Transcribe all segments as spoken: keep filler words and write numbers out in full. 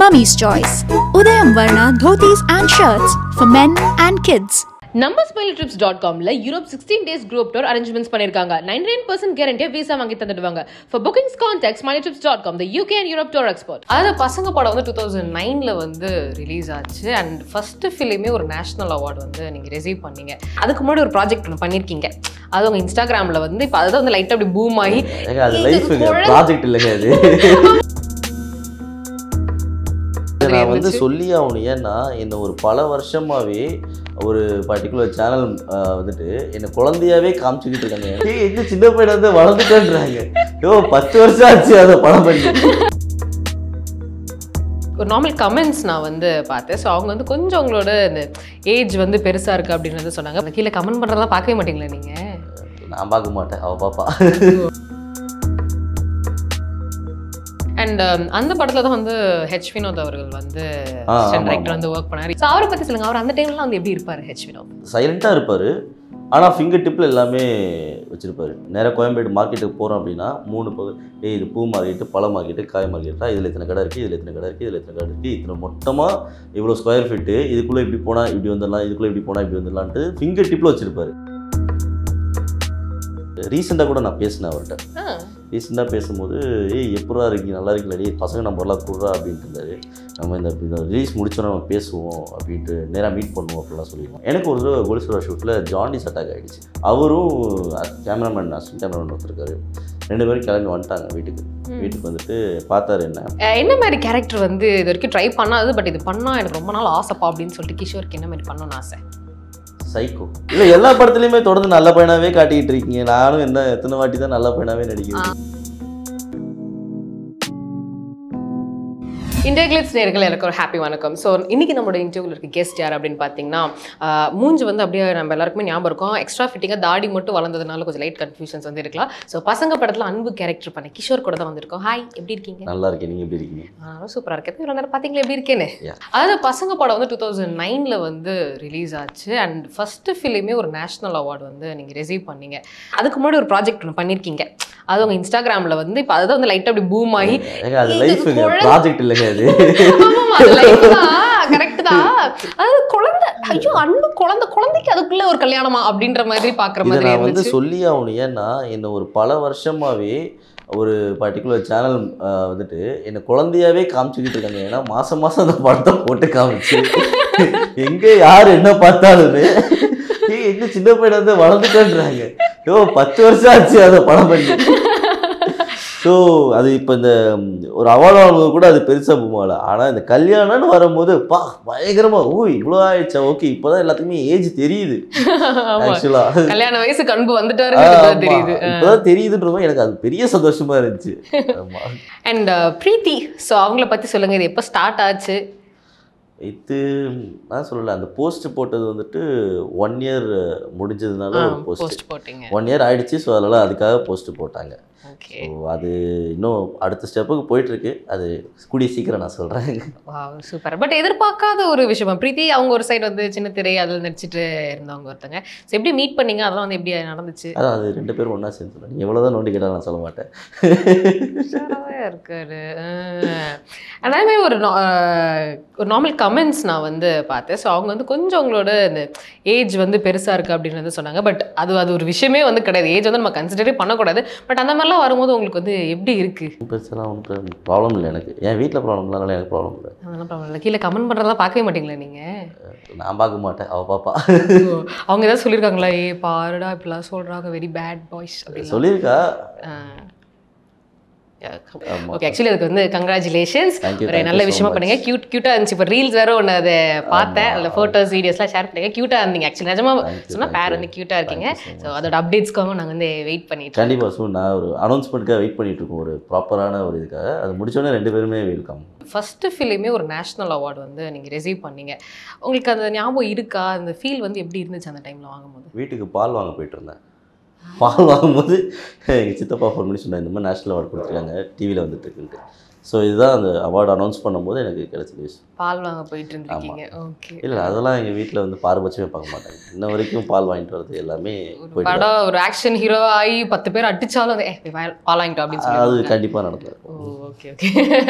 Mummy's Choice. Udayam Varna dhotis and shirts for men and kids. நம்ம smile trips dot காம்ல Europe sixteen days group tour arrangements பண்ணிருக்காங்க. Ninety nine percent கேரண்டியா visa வாங்கி தந்துடுவாங்க. For bookings contact smile trips dot com, the UK and Europe tour expert. அதாவது பசங்க படம் வந்து டூ தௌசண்ட் நைன்ல வந்து ரிலீஸ் ஆச்சு. அண்ட் ஃபர்ஸ்ட் ஃபிலிமே ஒரு நேஷனல் அவார்டு வந்து நீங்க ரிசீவ் பண்ணீங்க. அதுக்கு முன்னாடி ஒரு ப்ராஜெக்ட் ஒன்று பண்ணிருக்கீங்க. அது உங்க இன்ஸ்டாகிராம்ல வந்து இப்போ அதுதான் வந்து லைட்டா அப்படி பூம் ஆகி ப்ராஜெக்ட் இல்லைங்க அது. நான் வந்து சொல்லி ஆகணும். ஏன்னா என்ன ஒரு பல வருஷமாவே ஒரு பர்டிகுலர் சேனல் வந்துட்டு என்னை குழந்தையாவே காமிச்சுக்கிட்டு இருக்காங்க. எங்க சின்ன பையன் வந்து வளர்ந்துட்டேன்றாங்க. யோ பத்து வருஷம் ஆச்சு அதை படம் பண்ணி. ஒரு நார்மல் கமெண்ட்ஸ் நான் வந்து பார்த்தேன். ஸோ அவங்க வந்து கொஞ்சம் அவங்களோட இந்த ஏஜ் வந்து பெருசாக இருக்குது அப்படின்னு சொன்னாங்க. கீழே கமெண்ட் பண்ணுறதெல்லாம் பார்க்கவே மாட்டீங்களா நீங்கள்? நான் பார்க்க மாட்டேன், அவள் பாப்பா. அண்ட் அந்த படத்தில் தான் வந்து ஹெச் வினோத் அவர்கள் வந்து டைரக்டர் வந்து ஒர்க் பண்ணார். ஸோ அவரை பற்றி சொல்லுங்கள். அவர் அந்த டைம்லாம் வந்து எப்படி இருப்பார் ஹெச் வினோத்? சைலண்ட்டாக இருப்பார், ஆனால் ஃபிங்கர் டிப்பில் எல்லாமே வச்சுருப்பார். நேராக கோயம்பேடு மார்க்கெட்டுக்கு போகிறோம் அப்படின்னா மூணு பகுதி, ஏ இது பூ மார்க்கெட்டு, பழ மார்க்கெட்டு, காய் மார்க்கெட்டா, இதில் இத்தனை கடை இருக்குது, இதில் இத்தனை கடை இருக்குது, இதில் இத்தனை கடை இருக்குது, இத்தனை மொத்தமாக இவ்வளோ ஸ்கொயர் ஃபீட்டு, இதுக்குள்ளே இப்படி போனால் இப்படி வந்துடலாம், இதுக்குள்ளே இப்படி போனால் இப்படி வந்துடலான்ட்டு ஃபிங்கர் டிப்பில் வச்சுருப்பார். ரீசெண்டாக கூட நான் பேசினேன் அவர்கிட்ட. ரீசெண்டாக பேசும்போது ஏய் எப்படா இருக்கீங்க, நல்லா இருக்கீங்களா, பசங்க நம்பர்லாம் கூடுறா அப்படின்ட்டு இருந்தார். நம்ம இந்த இந்த ரிலீஸ் முடிச்சோன்னா நம்ம பேசுவோம் அப்படின்ட்டு நேராக மீட் பண்ணுவோம் அப்படிலாம் சொல்லிடுவோம். எனக்கு ஒரு தடவை கோலிஸ்வரா ஷூட்டில் ஜாண்டிஸ் அட்டாக் ஆகிடுச்சு. அவரும் கேமராமேன் அசிஸ்டன்ட் கேமராமேன் ஒருத்தருக்காரு. ரெண்டு பேரும் கிளம்பி வந்துட்டாங்க வீட்டுக்கு. வீட்டுக்கு வந்துட்டு பார்த்தாரு என்ன என்ன மாதிரி கேரக்டர் வந்து இது வரைக்கும் ட்ரை பண்ணாது, பட் இது பண்ணால் எனக்கு ரொம்ப நாள் ஆசைப்பா அப்படின்னு சொல்லிட்டு கிஷோருக்கு என்ன மாதிரி பண்ணணும்னு ஆசை? சைக்கோ. இல்லை எல்லா படத்துலையுமே தொடர்ந்து நல்ல பையனாகவே காட்டிக்கிட்டு இருக்கீங்க. நானும் என்ன எத்தனை வாட்டி தான் நல்ல பையனாகவே நடிக்கிறேன். இண்டியாகிளிட்ஸ் நேயர்கள் எனக்கு ஒரு ஹாப்பி வணக்கம். ஸோ இன்றைக்கி நம்மளோட இன்டர்வியூவில் இருக்க கெஸ்ட் யார் அப்படின்னு பார்த்தீங்கன்னா, மூஞ்சி வந்து அப்படியே நம்ம எல்லாருக்குமே ஞாபகம் இருக்கும். எக்ஸ்ட்ரா ஃபிட்டிங்காக தாடி மட்டும் வளர்ந்ததுனால கொஞ்சம் லைட் கன்ஃபியூஷன்ஸ் வந்து இருக்கலாம். ஸோ பசங்க படத்தில் அன்பு கேரக்டர் பண்ண கிஷோர் கூட தான் வந்திருக்கோம். ஹாய், எப்படி இருக்கீங்க? நல்லா இருக்கேன், நீங்கள் எப்படி இருக்கீங்க? நானும் சூப்பராக இருக்கேன். இவ்வளோ நேரம் பார்த்தீங்களா எப்படி இருக்கேன்னு? அதாவது பசங்க படம் வந்து டூ தௌசண்ட் நைனில் வந்து ரிலீஸ் ஆச்சு. அண்ட் ஃபஸ்ட்டு ஃபிலிமே ஒரு நேஷனல் அவார்டு வந்து நீங்கள் ரிசீவ் பண்ணீங்க. அதுக்கு முன்னாடி ஒரு ப்ராஜெக்ட் ஒன்று பண்ணியிருக்கீங்க. அது உங்கள் இன்ஸ்டாகிராமில் வந்து இப்போ அதுதான் வந்து லைட்டாக அப்படி பூம் ஆகி ப்ராஜெக்ட் இல்லைங்க அது. கரெக்ட் தான். அதாவது குழந்தை, ஐயோ அன்பு குழந்தை, குழந்தைக்கு அதுக்குள்ள ஒரு கல்யாணமா அப்படின்ற மாதிரி பாக்குற மாதிரி நான் வந்து சொல்லி ஆகணும். ஏன்னா என்ன ஒரு பல வருஷமாவே ஒரு பர்டிகுலர் சேனல் வந்துட்டு என்னை குழந்தையாவே காமிச்சுக்கிட்டு இருக்காங்க. ஏன்னா மாசம் மாசம் அந்த படத்தை போட்டு காமிச்சு எங்க யார் என்ன பார்த்தாலுமே எங்க சின்ன பையன் வந்து வளர்ந்துட்டேன்றாங்க. யோ பத்து வருஷம் ஆச்சு அதை படம் பண்ணி. ஸோ அது இப்போ இந்த ஒரு அவார்டு வாங்கும்போது கூட அது பெருசாக போகல. ஆனால் இந்த கல்யாணம்னு வரும்போது பா பயங்கரமாக ஓ இவ்வளோ ஆயிடுச்சா, ஓகே இப்போ தான் எல்லாத்துக்குமே ஏஜ் தெரியுது. ஆக்சுவலாக கல்யாண வயசுக்கு அன்பு வந்துட்டாரு தெரியுது, இப்போ தான் தெரியுதுன்றதும் எனக்கு அது பெரிய சந்தோஷமாக இருந்துச்சு. அண்ட் பிரீத்தி, ஸோ அவங்கள பற்றி சொல்லுங்கள். இது எப்போ ஸ்டார்ட் ஆச்சு? இது நான் சொல்லலை, அந்த போஸ்ட் போட்டது வந்துட்டு ஒன் இயர் முடிஞ்சதுனால ஒரு போஸ்ட் போட்டிங்க. ஒன் இயர் ஆயிடுச்சு. ஸோ அதனால் அதுக்காக போஸ்ட் போட்டாங்க. ஸோ அது இன்னும் அடுத்த ஸ்டெப்புக்கு போயிட்டுருக்கு. அது கூடிய சீக்கிரம் நான் சொல்கிறேன். சூப்பர். பட் எதிர்பார்க்காத ஒரு விஷயமா பிரீத்தி, அவங்க ஒரு சைடு வந்து சின்ன திரை அதில் நடிச்சிட்டு இருந்தவங்க ஒருத்தங்க. ஸோ எப்படி மீட் பண்ணீங்க, அதெல்லாம் வந்து எப்படி நடந்துச்சு? அதான் அது ரெண்டு பேரும் ஒன்றா சேர்ந்து நீங்கள் எவ்வளோதான் நோண்டி கேட்டாலும் நான் சொல்ல மாட்டேன். இருக்காரு. அதே ஒரு ஒரு நார்மல் கமெண்ட்ஸ் நான் வந்து பார்த்தேன். ஸோ அவங்க வந்து கொஞ்சம் அவங்களோட இந்த ஏஜ் வந்து பெருசாக இருக்குது அப்படின்னு வந்து சொன்னாங்க. பட் அது அது ஒரு விஷயமே வந்து கிடையாது. ஏஜ் வந்து நம்ம கன்சிடரே பண்ணக்கூடாது. பட் அந்த மாதிரிலாம் வரும்போது உங்களுக்கு வந்து எப்படி இருக்குது? பெருசெல்லாம் ஒன்றும் ப்ராப்ளம் இல்லை எனக்கு. என் வீட்டில் ப்ராப்ளம் இல்லைனால எனக்கு ப்ராப்ளம் இல்லை. அதெல்லாம் ப்ராப்ளம் இல்லை. கீழே கமெண்ட் பண்ணுறதெல்லாம் பார்க்கவே மாட்டீங்களா நீங்கள்? நான் பார்க்க மாட்டேன், அவள் பாப்பா. அவங்க ஏதாவது சொல்லியிருக்காங்களா, ஏ பாருடா இப்படிலாம் சொல்கிறாங்க, வெரி பேட் பாய்ஸ் அப்படின்னு சொல்லியிருக்கா? ஓகே, ஆக்சுவலி அதுக்கு வந்து கங்க்ராச்சுலேஷன்ஸ். ஒரு நல்ல விஷயமா பண்ணுங்க. கியூட் கியூட்டாக இருந்துச்சு. இப்போ ரீல்ஸ் வேறு ஒன்று அதை பார்த்தேன். அதில் ஃபோட்டோஸ் வீடியோஸ்லாம் ஷேர் பண்ணுங்க. க்யூட்டாக இருந்தீங்க. ஆக்சுவலி நிஜமாக சொன்னால் பேர் வந்து க்யூட்டாக இருக்கீங்க. ஸோ அதோட அப்டேட்ஸ்க்காக நாங்கள் வந்து வெயிட் பண்ணிட்டு கண்டிப்பாக. ஸோ நான் ஒரு அனௌன்ஸ்மெண்ட்டுக்காக வெயிட் பண்ணிட்டு இருக்கோம், ஒரு ப்ராப்பரான ஒரு இதுக்காக. அது முடிச்சோடனே ரெண்டு பேருமே வெல்கம். ஃபஸ்ட்டு ஃபிலிமே ஒரு நேஷ்னல் அவார்டு வந்து நீங்கள் ரிசீவ் பண்ணீங்க. உங்களுக்கு அந்த ஞாபகம் இருக்கா? அந்த ஃபீல் வந்து எப்படி இருந்துச்சு அந்த டைமில் வாங்கும்போது? வீட்டுக்கு பால் வாங்க போயிட்டு இருந்தேன். பால் வாங்கும்போது எங்கள் சித்தப்பா ஃபோன் பண்ணி சொன்னாங்க, இந்த மாதிரி நேஷ்னல் அவார்டு கொடுத்துருக்காங்க, டிவியில் வந்துட்டு இருக்குன்ட்டு. ஸோ இதுதான் அந்த அவார்டு அனௌன்ஸ் பண்ணும்போது எனக்கு கிடைச்ச விஷயம். பால் வாங்க போயிட்டு இருந்திருக்கீங்க. ஓகே. இல்லை அதெல்லாம் எங்கள் வீட்டில் வந்து பாரபட்சமே பார்க்க மாட்டாங்க. இன்ன வரைக்கும் பால் வாங்கிட்டு வரது எல்லாமே படம் ஒரு ஆக்ஷன் ஹீரோ ஆகி பத்து பேர் அடிச்சாலும் வந்து பால் வாங்கிட்டோம் அப்படின்னு சொல்லி அது கண்டிப்பாக நடந்தது. Okay okay.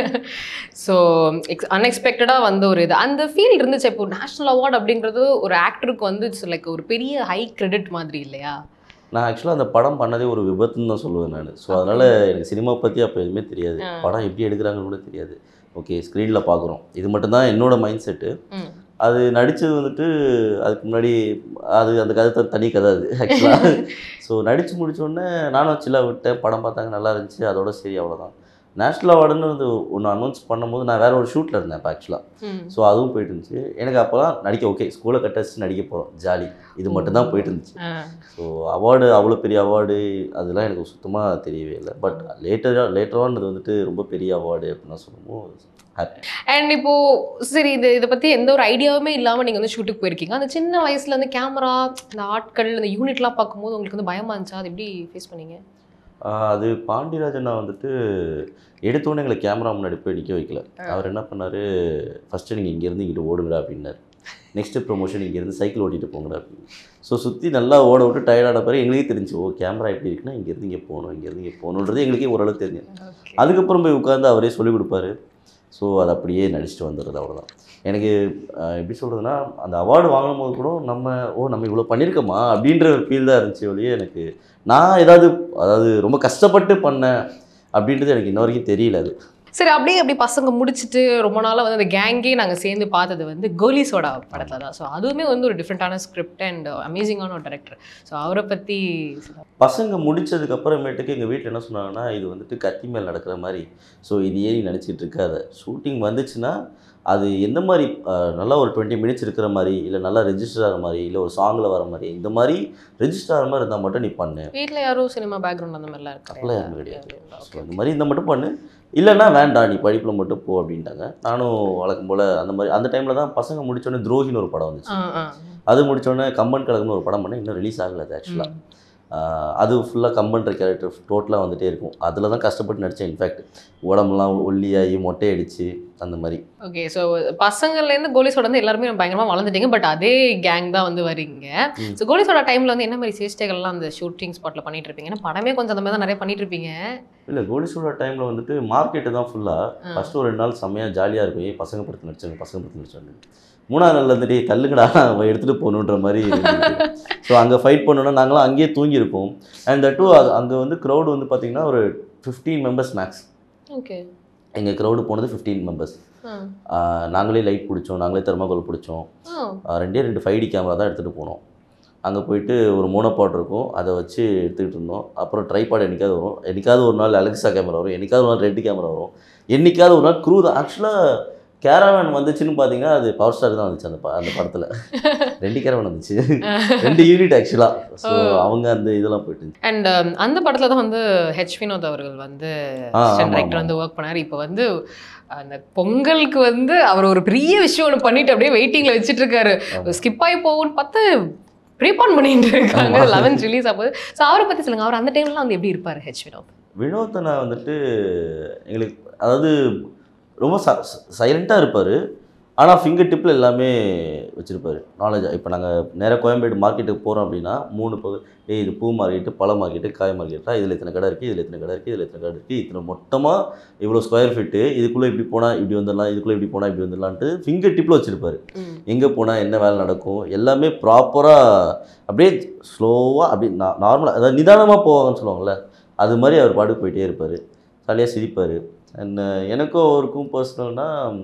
ஸோ எக்ஸ் அன்எக்ஸ்பெக்டடாக வந்து ஒரு இது அந்த ஃபீல் இருந்துச்சு. இப்போ நேஷ்னல் அவார்டு அப்படிங்கிறது ஒரு ஆக்டருக்கு வந்து இட்ஸ் லைக் ஒரு பெரிய ஹை கிரெடிட் மாதிரி இல்லையா? நான் ஆக்சுவலாக அந்த படம் பண்ணதே ஒரு விபத்துன்னு தான் சொல்லுவேன் நான். ஸோ அதனால் எனக்கு சினிமா பற்றி அப்போ எதுவுமே தெரியாது. படம் எப்படி எடுக்கிறாங்கன்னு கூட தெரியாது. ஓகே ஸ்க்ரீனில் பார்க்குறோம், இது மட்டும்தான் என்னோட மைண்ட் செட்டு. அது நடித்தது வந்துட்டு அதுக்கு முன்னாடி அது அந்த கதை தனி கதை அது ஆக்சுவலாக. ஸோ நடித்து முடித்தோடனே நானும் சில்லாக விட்டேன், படம் பார்த்தாங்க நல்லா இருந்துச்சு, அதோட சரி அவ்வளோதான். நேஷ்னல் அவார்டுன்னு வந்து ஒன்று அனௌன்ஸ் பண்ணும்போது நான் வேறு ஒரு ஷூட்டில் இருந்தேன் இப்போ ஆக்சுவலாக. ஸோ அதுவும் போயிட்டு இருந்துச்சு. எனக்கு அப்போ தான் நடிக்க ஓகே ஸ்கூலை கட்ட வச்சு நடிக்க போகிறோம் ஜாலி, இது மட்டும்தான் போயிட்டு இருந்துச்சு. ஸோ அவார்டு அவ்வளோ பெரிய அவார்டு அதெல்லாம் எனக்கு சுத்தமாக தெரியவே இல்லை. பட் லேட்டராக லேட்டரானது வந்துட்டு ரொம்ப பெரிய அவார்டு அப்படின்னு சொல்லும்போது ஹாப்பி. அண்ட் இப்போது சரி இது இதை பற்றி எந்த ஒரு ஐடியாவுமே இல்லாமல் நீங்கள் வந்து ஷூட்டுக்கு போயிருக்கீங்க. அந்த சின்ன வயசில் அந்த கேமரா இந்த ஆட்கள் இந்த யூனிட்லாம் பார்க்கும்போது உங்களுக்கு வந்து பயமாக இருந்துச்சா? அது எப்படி ஃபேஸ் பண்ணீங்க? அது பாண்டியராஜனா வந்துட்டு எடுத்தோடனே எங்களை கேமரா முன்னாடி போய் நிற்க வைக்கல. அவர் என்ன பண்ணார், ஃபஸ்ட்டு நீங்கள் இங்கேருந்து இங்கிட்டு ஓடுங்கடா அப்படின்னாரு. நெக்ஸ்ட்டு ப்ரொமோஷன் இங்கேருந்து சைக்கிள் ஓட்டிகிட்டு போங்கடா அப்படின்னு. ஸோ சுற்றி நல்லா ஓட விட்டு டயர்டான பிறகு எங்களுக்கே தெரிஞ்சு ஓ கேமரா எப்படி இருக்குன்னா இங்கேருந்து இங்கே போகணும், இங்கேருந்து இங்கே போகணுன்றது எங்களுக்கே ஓரளவு தெரிஞ்சு. அதுக்கப்புறம் போய் உட்காந்து அவரே சொல்லிக் கொடுப்பாரு. ஸோ அது அப்படியே நடிச்சுட்டு வந்துடுறது அவ்வளோதான். எனக்கு எப்படி சொல்கிறதுனா அந்த அவார்டு வாங்கும் போது கூட நம்ம ஓ நம்ம இவ்வளோ பண்ணியிருக்கோமா அப்படின்ற ஒரு ஃபீல் தான் இருந்துச்சு ஒழிய எனக்கு நான் ஏதாவது அதாவது ரொம்ப கஷ்டப்பட்டு பண்ணேன் அப்படின்றது எனக்கு இன்ன வரைக்கும் தெரியல. அது சரி அப்படியே அப்படி பசங்க முடிச்சுட்டு ரொம்ப நாளாக வந்து அந்த கேங்கே நாங்கள் சேர்ந்து பார்த்தது வந்து கோலி சோடா படத்தில் தான். ஸோ அதுவுமே வந்து ஒரு டிஃப்ரெண்ட்டான ஸ்கிரிப்ட் அண்ட் அமேசிங்கான ஒரு டைரக்டர். ஸோ அவரை பற்றி பசங்க முடித்ததுக்கு அப்புறமேட்டுக்கு எங்கள் வீட்டில் என்ன சொன்னாங்கன்னா இது வந்துட்டு கத்தி மேல் நடக்கிற மாதிரி, ஸோ இது ஏறி நினச்சிட்டு இருக்காத, ஷூட்டிங் வந்துச்சுன்னா அது எந்த மாதிரி நல்லா ஒரு டுவெண்ட்டி மினிட்ஸ் இருக்கிற மாதிரி இல்லை நல்லா ரெஜிஸ்டர் ஆகிற மாதிரி இல்லை ஒரு சாங்கில் வர மாதிரி இந்த மாதிரி ரெஜிஸ்டர் ஆகிற மாதிரி இருந்தால் மட்டும் நீ பண்ணு. வீட்டில் யாரும் சினிமா பேக்ரவுண்ட் அந்த மாதிரிலாம் இருக்கு அப்படிலாம் யாரும் கிடையாது. ஸோ இந்த மாதிரி இந்த மட்டும் பண்ணு, இல்லைன்னா வேண்டாம் நீ படிப்பில் மட்டும் போ அப்படின்ட்டாங்க. நானும் வழக்கம் போல் அந்த மாதிரி அந்த டைமில் தான் பசங்க முடித்தோடனே துரோகின்னு ஒரு படம் வந்துச்சு. அது முடித்தோடனே கம்பன் கழகம்னு ஒரு படம் பண்ணேன், இன்னும் ரிலீஸ் ஆகலை அது ஆக்சுவலாக. அது ஃபுல்லாக கம்பன்ற கேரக்டர் டோட்டலாக வந்துகிட்டே இருக்கும். அதில் தான் கஷ்டப்பட்டு நடித்தேன். இன்ஃபேக்ட் உடம்புலாம் ஒல்லியாகி மொட்டை அடிச்சு அந்த மாதிரி. ஓகே. ஸோ பசங்கள்லேருந்து கோலிசோட வந்து எல்லாருமே பயங்கரமாக வளர்ந்துட்டீங்க. பட் அதே கேங் தான் வந்து வரீங்க. ஸோ கோலிசோட டைமில் வந்து என்ன மாதிரி சேஷ்டைகள்லாம் அந்த ஷூட்டிங் ஸ்பாட்டில் பண்ணிட்டு இருப்பீங்க? ஏன்னா படமே கொஞ்சம் அந்த மாதிரி தான் நிறைய பண்ணிட்டு இருப்பீங்க. இல்லை கோலிசோட டைமில் வந்துட்டு மார்க்கெட்டு தான் ஃபுல்லாக. ஃபஸ்ட்டு ஒரு ரெண்டு நாள் செம்மையாக ஜாலியாக இருக்கும். ஏ பசங்க படுத்து நடிச்சாங்க பசங்க படுத்து நடிச்சாங்க. மூணாவது நாள் வந்துட்டு தள்ளுங்கடா அவன் எடுத்துகிட்டு போகணுன்ற மாதிரி. ஸோ அங்கே ஃபைட் பண்ணோன்னா நாங்களாம் அங்கேயே தூங்கியிருப்போம். அண்ட் தட் டூ அது அங்கே வந்து க்ரௌடு வந்து பார்த்திங்கன்னா ஒரு ஃபிஃப்டீன் மெம்பர்ஸ் மேக்ஸ். ஓகே. எங்கள் க்ரௌடு போனது ஃபிஃப்டீன் மெம்பர்ஸ். நாங்களே லைட் பிடிச்சோம், நாங்களே தெர்மாகோல் பிடிச்சோம். ரெண்டே ரெண்டு ஃபைவ் டி கேமரா தான் எடுத்துகிட்டு போனோம். அங்கே போயிட்டு ஒரு மோனோபாட் இருக்கும், அதை வச்சு எடுத்துக்கிட்டு இருந்தோம். அப்புறம் ட்ரைபாட் என்றைக்காவது வரும், என்றைக்காவது ஒரு நாள் அலெக்ஸா கேமரா வரும், என்றைக்காவது ஒரு நாள் ரெட் கேமரா வரும், என்றைக்காவது ஒரு நாள் க்ரூ தான். ஆக்சுவலாக கேரவன் வந்துச்சுன்னு பார்த்தீங்கன்னா அது பவர் ஸ்டார் தான் வந்துச்சு அந்த அந்த படத்தில். ரெண்டு கேரவன் வந்துச்சு, ரெண்டு யூனிட் ஆக்சுவலாக. ஸோ அவங்க அந்த இதெல்லாம் போயிட்டு. அண்ட் அந்த படத்தில் தான் வந்து ஹெச் வினோத் அவர்கள் வந்து டைரக்டர் வந்து ஒர்க் பண்ணார். இப்போ வந்து அந்த பொங்கலுக்கு வந்து அவர் ஒரு பெரிய விஷயம் ஒன்று பண்ணிட்டு அப்படியே வெயிட்டிங்கில் வச்சுட்டு இருக்காரு. ஸ்கிப் ஆகி போகும்னு பார்த்து ப்ரீபான் பண்ணிட்டு இருக்காங்க. லெவன்த் ரிலீஸ் ஆகுது. ஸோ அவரை பற்றி சொல்லுங்கள், அவர் அந்த டைம்லாம் வந்து எப்படி இருப்பார் ஹெச் வினோத்? வினோத்தை நான் வந்துட்டு எங்களுக்கு அதாவது ரொம்ப ச சைலண்ட்டாக இருப்பார். ஆனால் ஃபிங்கர் டிப்பில் எல்லாமே வச்சுருப்பார் நாலேஜாக. இப்போ நாங்கள் நேராக கோயம்பேடு மார்க்கெட்டுக்கு போகிறோம் அப்படின்னா மூணு பகு ஏ இது பூ மார்க்கெட்டு, பழ மார்க்கெட்டு, காய் மார்க்கெட்டா, இதில் இத்தனை கடை இருக்குது, இதில் இத்தனை கடை இருக்குது, இதில் இத்தனை கடை இருக்குது, இத்தனை மொத்தமாக இவ்வளோ ஸ்கொயர் ஃபீட்டு, இதுக்குள்ளே இப்படி போனால் இப்படி வந்துடலாம், இதுக்குள்ளே இப்படி போனால் இப்படி வந்துடலான்ட்டு ஃபிங்கர் டிப்பில் வச்சுருப்பார். எங்கே போனால் என்ன வேலை நடக்கும் எல்லாமே ப்ராப்பராக அப்படியே ஸ்லோவாக அப்படி நான் நார்மலாக அதாவது நிதானமாக போவாங்கன்னு சொல்லுவாங்கள்ல, அது மாதிரி அவர் பாட்டுக்கு போயிட்டே இருப்பார். ஜாலியாக சிரிப்பார். அண்ட் எனக்கும் அவருக்கும் பர்சனல்னால்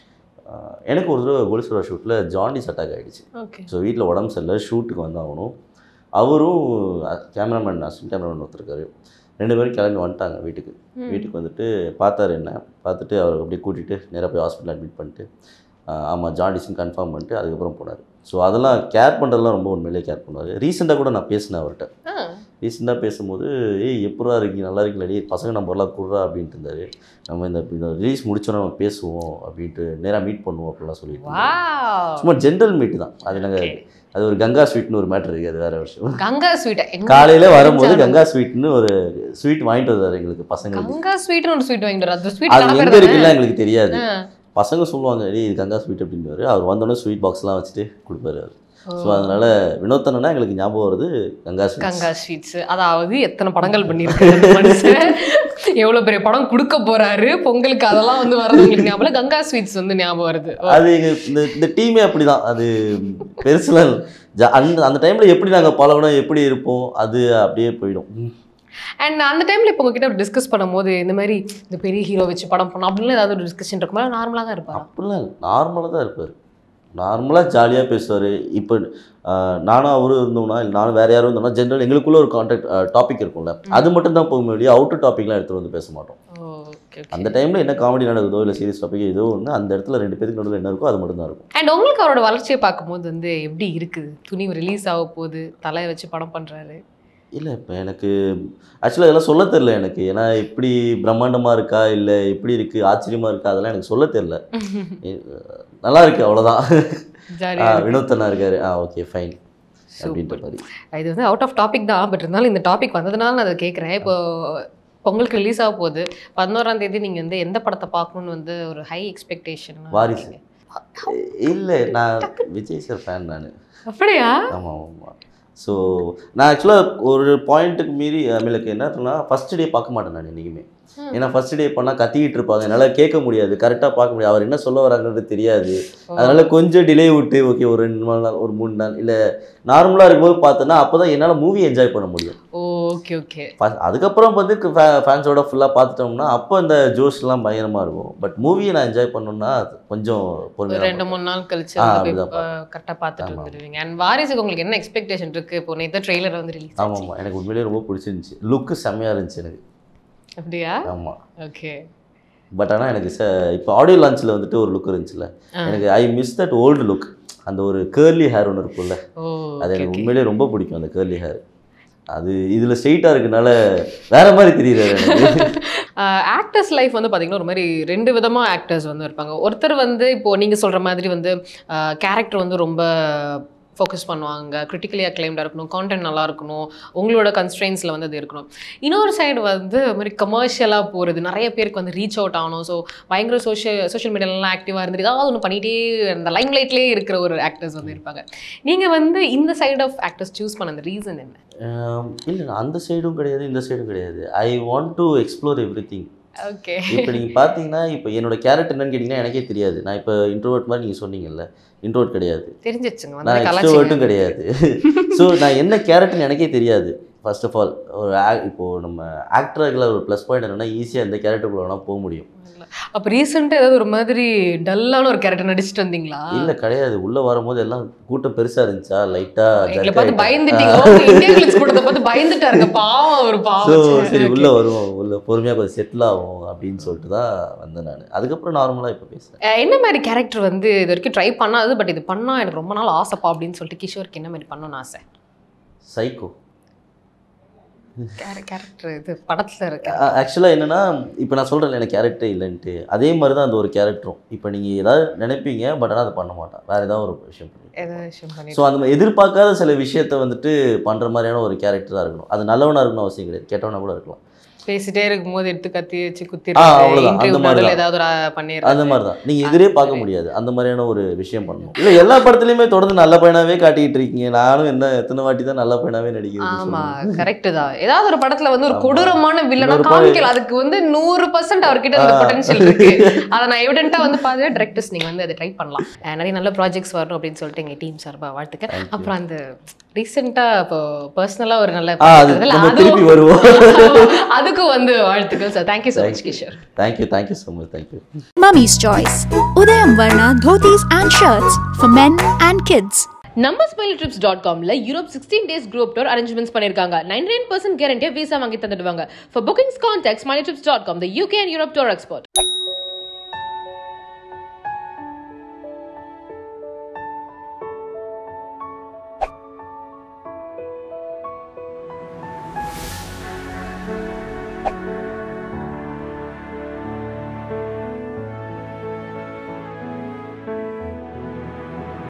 எனக்கு ஒரு தடவை கோலிசோடா ஷூட்டில் ஜாண்டிஸ் அட்டாக் ஆகிடுச்சு. ஸோ வீட்டில் உடம்பு சரியில்லை, ஷூட்டுக்கு வந்தாகணும். அவரும் கேமராமேன் அசிஸ்டன்ட் கேமராமேன் ஒருத்தருக்காரு, ரெண்டு பேரும் கிளம்பி வந்துட்டாங்க வீட்டுக்கு. வீட்டுக்கு வந்துட்டு பார்த்தாரு என்ன, பார்த்துட்டு அவர் அப்படியே கூட்டிகிட்டு நேராக போய் ஹாஸ்பிட்டல் அட்மிட் பண்ணிட்டு ஆமாம் ஜாண்டிஸ்ன்னு கன்ஃபார்ம் பண்ணிட்டு அதுக்கப்புறம் போனார். ஸோ அதெல்லாம் கேர் பண்ணுறதுலாம் ரொம்ப உண்மையிலே கேர் பண்ணுவார். ரீசெண்டாக கூட நான் பேசினேன் அவர்கிட்ட, ரீசெண்டாக பேசும்போது ஏய் எப்படா இருக்கீங்க நல்லா இருக்கீங்களா பசங்க நம்பர்லாம் கொடுறா அப்படின்ட்டு இருந்தார். நம்ம இந்த இந்த ரிலீஸ் முடிச்சோன்னா நம்ம பேசுவோம் அப்படின்ட்டு நேராக மீட் பண்ணுவோம் அப்படிலாம் சொல்லிட்டு சும்மா ஜென்ரல் மீட் தான். அது நாங்கள் அது ஒரு கங்கா ஸ்வீட்னு ஒரு மேட்ரு இருக்குது. அது வேறு விஷயம். கங்கா ஸ்வீட் காலையில் வரும்போது கங்கா ஸ்வீட்னு ஒரு ஸ்வீட் வாங்கிட்டு வந்தார் எங்களுக்கு பசங்க. கங்கா ஸ்வீட்னு ஒரு ஸ்வீட் வாங்கிட்டு வராது. ஸ்வீட் அது எங்கே இருக்குல்ல எங்களுக்கு தெரியாது. பசங்க சொல்லுவாங்க ஏய் இது கங்கா ஸ்வீட் அப்படின்னுவார். அவர் வந்தோடனே ஸ்வீட் பாக்ஸ்லாம் வச்சுட்டு கொடுப்பாரு அவர். ஸோ அதனால வினோத்தனா எங்களுக்கு ஞாபகம் வருது கங்கா ஸ்வீட்ஸ். கங்கா ஸ்வீட்ஸ் அதாவது எத்தனை படங்கள் பண்ணியிருக்காரு மனுஷன், எவ்வளோ பெரிய படம் கொடுக்க போறாரு பொங்கலுக்கு, அதெல்லாம் வந்து வரது உங்களுக்கு ஞாபகம். கங்கா ஸ்வீட்ஸ் வந்து ஞாபகம் வருது. அது இந்த இந்த டீமே அப்படிதான். அது பெருசுலாம் அந்த அந்த டைம்ல எப்படி நாங்கள் பழகணும் எப்படி இருப்போம் அது அப்படியே போயிடும். அண்ட் அந்த டைம்ல இப்போ உங்ககிட்ட ஒரு டிஸ்கஸ் பண்ணும்போது இந்த மாதிரி இந்த பெரிய ஹீரோ வச்சு படம் பண்ணோம் அப்படின்னு ஏதாவது ஒரு டிஸ்கஷன் இருக்குமா? நார்மலாக தான் இருப்பார்? அப்படிலாம் நார்மலாக தான் இருப்பார். நார்மலாக ஜாலியாக பேசுவார். இப்போ நானும் அவரும் இருந்தோம்னா இல்லை நானும் வேறு யாரும் இருந்தோம்னா ஜென்ரல் எங்களுக்குள்ளே ஒரு கான்டாக்ட் டாபிக் இருக்கும்ல, அது மட்டும் தான் போக முடியும். அவுட்டர் டாப்பிக்லாம் எடுத்துகிட்டு வந்து பேச மாட்டோம். அந்த டைமில் என்ன காமெடி நடக்குதோ இல்லை சீரியஸ் டாபிக் ஏதோ ஒன்று அந்த இடத்துல ரெண்டு பேருக்கு நடுவில் என்ன இருக்கோ அது மட்டும் தான் இருக்கும். அண்ட் உங்களுக்கு அவரோட வளர்ச்சியை பார்க்கும்போது வந்து எப்படி இருக்குது? துணி ரிலீஸ் ஆக போகுது, தலையை வச்சு படம் பண்ணுறாரு. இல்லை இப்போ எனக்கு ஆக்சுவலாக அதெல்லாம் சொல்ல தெரில எனக்கு. ஏன்னா எப்படி பிரம்மாண்டமாக இருக்கா இல்லை எப்படி இருக்குது ஆச்சரியமாக இருக்கா அதெல்லாம் எனக்கு சொல்ல தெரில. நல்லா இருக்குது அவ்வளோதான். வினோத்தனா இருக்காரு ஆ ஓகே ஃபைன் அப்படின்ற மாதிரி. இது வந்து அவுட் ஆஃப் டாபிக் தான், பட் இருந்தாலும் இந்த டாபிக் வந்ததுனால நான் அதை கேட்குறேன். இப்போ பொங்கலுக்கு ரிலீஸ் ஆக போகுது, பதினோராம் தேதி நீங்கள் வந்து எந்த படத்தை பார்க்கணுன்னு வந்து ஒரு ஹை எக்ஸ்பெக்டேஷன்? வாரிசு. இல்லை நான் விஜய் சார் ஃபேன் நான். அப்படியா? ஆமாம் ஆமாம். ஸோ நான் ஆக்சுவலாக ஒரு பாயிண்ட்டுக்கு மீறி நம்மளுக்கு என்ன இருக்குன்னா ஃபஸ்ட் டே பார்க்க மாட்டேன் நான் என்றைக்குமே. ஏன்னா ஃபஸ்ட் டே பண்ணால் கத்திக்கிட்டு இருப்பாங்க, என்னால் கேட்க முடியாது, கரெக்டாக பார்க்க முடியாது, அவர் என்ன சொல்ல வராங்கன்றது தெரியாது. அதனால் கொஞ்சம் டிலே விட்டு ஓகே ஒரு ரெண்டு நாலு நாள் ஒரு மூணு நாள் இல்லை நார்மலாக இருக்கும்போது பார்த்தோன்னா அப்போ தான் என்னால் மூவி என்ஜாய் பண்ண முடியும். Okay okay. அதுக்கப்புறம் வந்து ஃபேன்ஸோட ஃபுல்லாக பார்த்துட்டோம்னா அப்போ இந்த ஜோஷ்லாம் பயங்கரமாக இருக்கும். பட் மூவியை நான் என்ஜாய் பண்ணணும்னா கொஞ்சம் பொறுமையாக ரெண்டு மூணு நாள் கழிச்சு கரெக்டாக பார்த்துட்டு வந்துடுவீங்க. அண்ட் வாரிசுக்கு உங்களுக்கு என்ன எக்ஸ்பெக்டேஷன் இருக்குது? இப்போ நேற்று ட்ரெய்லர் வந்து ரிலீஸ். ஆமாம் ஆமாம் எனக்கு உண்மையிலேயே ரொம்ப பிடிச்சிருந்துச்சி. லுக்கு செம்மையாக இருந்துச்சு எனக்கு. அப்படியா? ஆமாம் ஓகே. பட் ஆனால் எனக்கு ச இப்போ ஆடியோ லான்ச்சில் வந்துட்டு ஒரு லுக் இருந்துச்சுல்ல, எனக்கு I miss that old look. அந்த ஒரு கேர்லி ஹேர் ஒன்று இருக்கும்ல, அது எனக்கு உண்மையிலேயே ரொம்ப பிடிக்கும் அந்த கேர்லி ஹேர். அது இதில் ஸ்ட்ரெயிட்டாக இருக்கனால வேற மாதிரி தெரியுது. ஆக்டர்ஸ் லைஃப் வந்து பார்த்தீங்கன்னா ஒரு மாதிரி ரெண்டு விதமாக ஆக்டர்ஸ் வந்து இருப்பாங்க. ஒருத்தர் வந்து இப்போது நீங்கள் சொல்கிற மாதிரி வந்து கேரக்டர் வந்து ரொம்ப ஃபோக்கஸ் பண்ணுவாங்க, கிரிட்டிக்கலி அக்ளைம்டாக இருக்கணும், கான்டென்ட் நல்லா இருக்கணும், உங்களோட கன்ஸ்ட்ரெயின்ஸில் வந்து அது இருக்கணும். இன்னொரு சைடு வந்து அது மாதிரி கமர்ஷியலாக போகிறது, நிறைய பேருக்கு வந்து ரீச் அவுட் ஆகணும், ஸோ பயங்கர சோஷியல் சோஷியல் மீடியாலலாம் ஆக்டிவாக இருந்துட்டு ஏதாவது ஒன்று பண்ணிகிட்டே அந்த லைம் லைட்லேயே இருக்கிற ஒரு ஆக்டர்ஸ் வந்து இருப்பாங்க. நீங்கள் வந்து இந்த சைட் ஆஃப் ஆக்டர்ஸ் சூஸ் பண்ண அந்த ரீசன் என்ன? இல்லை அந்த சைடும் கிடையாது இந்த சைடும் கிடையாது. I want to explore everything. Okay. இப்போ நீங்கள் பார்த்தீங்கன்னா இப்போ என்னோட கேரக்டர் என்னன்னு கேட்டிங்கன்னா எனக்கே தெரியாது. நான் இப்போ இன்ட்ரோவர்ட் மாதிரி நீங்கள் சொன்னீங்கல்ல, இன்ட்ரோவர்ட் கிடையாது, தெரிஞ்சிச்சுங்க. நான் எக்ஸ்ட்ரோவர்ட்டும் கிடையாது. ஸோ நான் என்ன கேரக்டர்னு எனக்கே தெரியாது. ஃபர்ஸ்ட் ஆஃப் ஆல் ஒரு இப்போது நம்ம ஆக்டராகில் ஒரு ப்ளஸ் பாயிண்ட் என்னென்னா ஈஸியாக இந்த கேரக்டருக்குள்ள வேணால் போக முடியும். அப்போ ரீசெண்டாக ஏதாவது ஒரு மாதிரி டல்லான ஒரு கேரக்டர் நடிச்சுட்டு வந்தீங்களா? இல்லை கிடையாது. உள்ளே வரும்போது எல்லாம் கூட்டம் பெருசாக இருந்துச்சா லைட்டாக எங்களை பார்த்து பயந்துட்டீங்க. இந்தியாகிளிட்ஸ் கூட்டத்தை பார்த்து பயந்துட்டாருங்க பாவம் ஒரு பாவம். ஸோ சரி உள்ளே வருவோம், உள்ள பொறுமையாக கொஞ்சம் செட்டில் ஆகும் அப்படின்னு சொல்லிட்டு தான் வந்தேன் நான். அதுக்கப்புறம் நார்மலாக இப்போ பேசுகிறேன். என்ன மாதிரி கேரக்டர் வந்து இது வரைக்கும் ட்ரை பண்ணாது பட் இது பண்ணால் எனக்கு ரொம்ப நாள் ஆசைப்பா அப்படின்னு சொல்லிட்டு கிஷோருக்கு என்ன மாதிரி பண்ணணும்னு ஆசை? சைக்கோ கேரக்டர் இது படத்தில் இருக்கு. ஆக்சுவலாக என்னென்னா இப்போ நான் சொல்கிறேன் எனக்கு கேரக்டர் இல்லைன்ட்டு, அதே மாதிரி தான் அந்த ஒரு கேரக்டரும். இப்போ நீங்கள் ஏதாவது நினைப்பீங்க பட் ஆனால் அதை பண்ண மாட்டேன், வேறு ஏதாவது ஒரு விஷயம் பண்ணி. ஸோ அந்த மாதிரி எதிர்பார்க்காத சில விஷயத்தை வந்துட்டு பண்ணுற மாதிரியான ஒரு கேரக்டராக இருக்கணும். அது நல்லவனாக இருக்கணும் அவசியம் கிடையாது, கெட்டவனாக கூட இருக்கலாம். பேசிட்டே இருக்கும்போது எடுத்து கத்தி வச்சு குத்தி ஏதாவது பண்ணிடுறது அந்த மாதிரி தான். நீங்கள் எதிரே பார்க்க முடியாது, அந்த மாதிரியான ஒரு விஷயம் பண்ணணும். இல்லை எல்லா படத்துலையுமே தொடர்ந்து நல்ல பையனாவே காட்டிக்கிட்டு இருக்கீங்க. நானும் என்ன எத்தனை வாட்டி தான் நல்ல பையனாவே நடிக்கிறேன். ஆமாம் கரெக்ட் தான். ஏதாவது ஒரு படத்தில் வந்து ஒரு கொடூரமான வில்லனா காமிக்கல, அதுக்கு வந்து நூறு பர்சன்ட் அவர்கிட்ட அந்த பொட்டன்ஷியல் இருக்கு. அதை நான் எவிடென்ட்டாக வந்து பார்த்து டைரக்டர்ஸ் நீங்கள் வந்து அதை ட்ரை பண்ணலாம். நிறைய நல்ல ப்ராஜெக்ட்ஸ் வரணும் அப்படின்னு சொல்லிட்டு எங்கள் டீம் சார்பாக வாழ்த்துக்க. அப்புறம் அந்த ரீசெண்டாக இப்போ பர்சனலாக ஒரு நல்ல திருப்பி வருவோம் அதுக்கும் வந்து வாழ்த்துக்கள் sir. Thank you so much Kishore. Thank you thank you so much. Thank you. Mummy's Choice. Udayam Varna dhotis and shirts for men and kids. நம்ம ஸ்மைல் ட்ரிப்ஸ் டாட் காம்ல Europe sixteen days group tour arrangements பண்ணிருக்காங்க. நைன்டி நைன் பர்சன்ட் கேரண்டியா visa வாங்கி தந்துடுவாங்க. For bookings contact smile trips dot com, the U K and Europe tour expert. Thank you.